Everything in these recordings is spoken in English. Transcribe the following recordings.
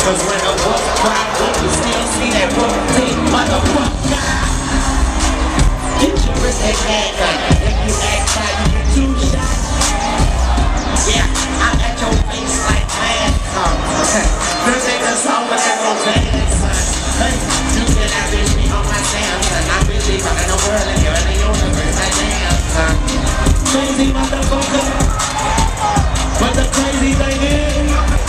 Cause when the wolf cry, you still see that routine, motherfucker. Get your wrist and handgun. If you act like you get 2 shots. Yeah, I'm at your face like man. This nigga's over at no van, son. Hey, you can average me on my Samsung. I'm busy fucking the world and you're in the universe. I damn, son. Crazy motherfucker. But the crazy thing is,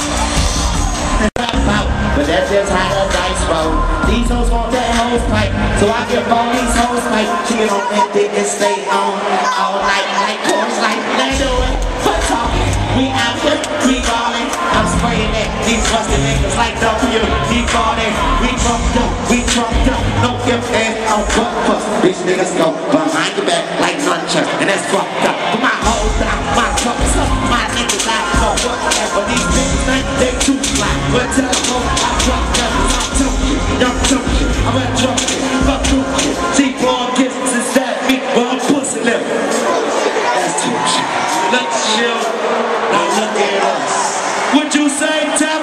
but that's just how the dice roll. These hoes want that hose pipe, so I give all these hoes pipe. She get on that dick and stay on all night like course like let's do it. Fuck talking, we out here, we ballin'. I'm spraying at these busted niggas like W. He ballin', we trumped up, no give and on butt bust. These niggas go behind your back like nunchucks, and that's fucked up. But my hoes down, my cups up, my niggas out, no whatever. These niggas think they too fly, but tell them I dropped up, I'm talking, y'all talking, I'm a drunken, fuck talking. T-Born gifts is that me, well I'm pussy living. That's too shit. Let's chill, now look at us. What you say, Tap?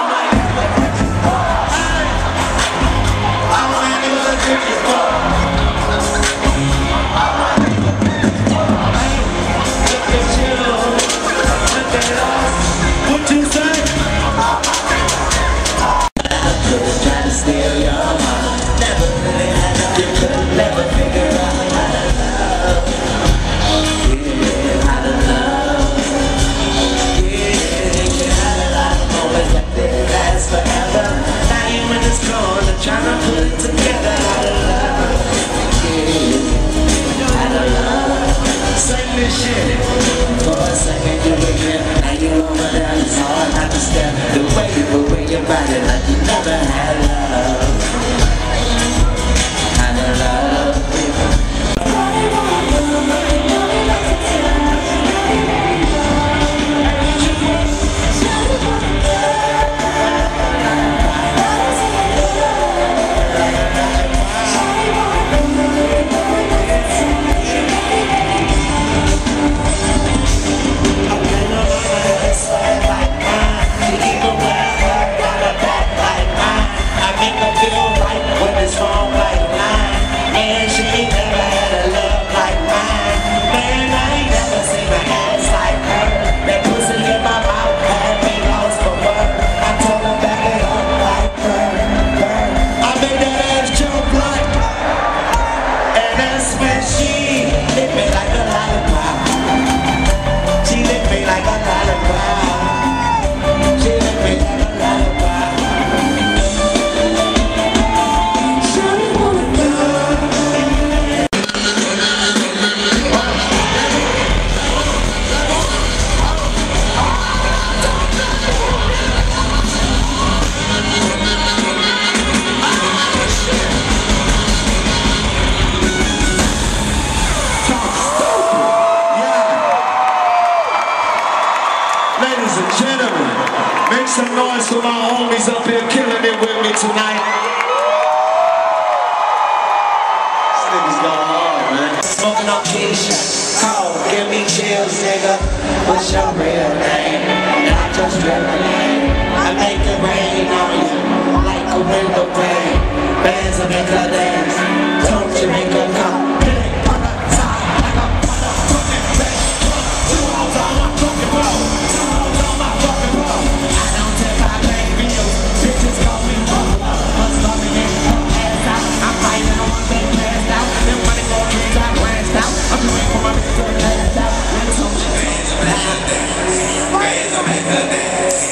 Ladies and gentlemen, make some noise for my homies up here killing it with me tonight. This nigga's going hard, man. Smoking on Keisha, cold, give me chills, nigga. What's your real name? Not just real name. I make it rain on you, like a window pane. Bands will make her dance, don't you make her come.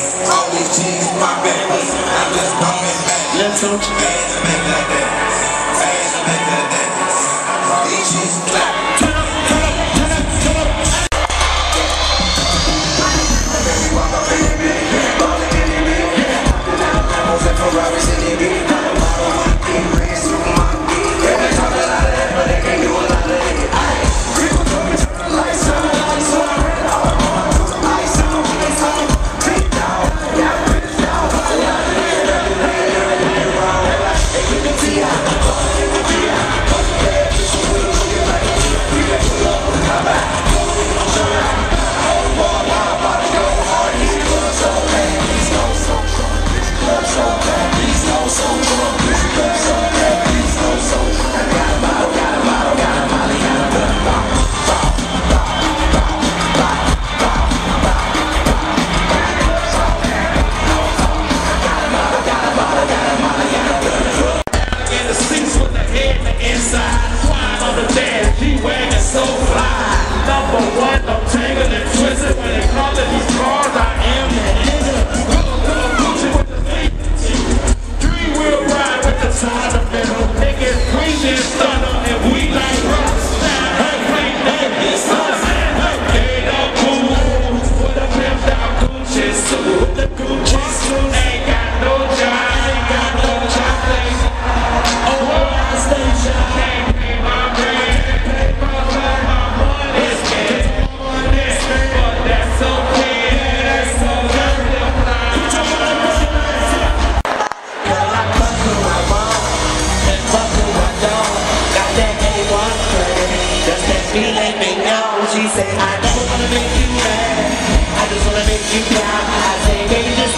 Let's go.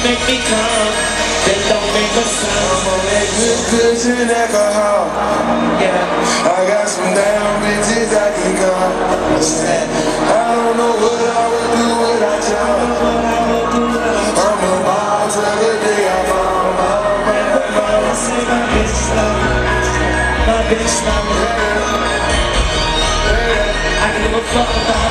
make me come, then don't make a sound. I'm on that good cushion alcohol. Yeah. I got some damn bitches I can call. I don't know what I would do without y'all. I'm a ball till the day I fall. Everybody say my bitch slow. My bitch slow. I can give a fuck about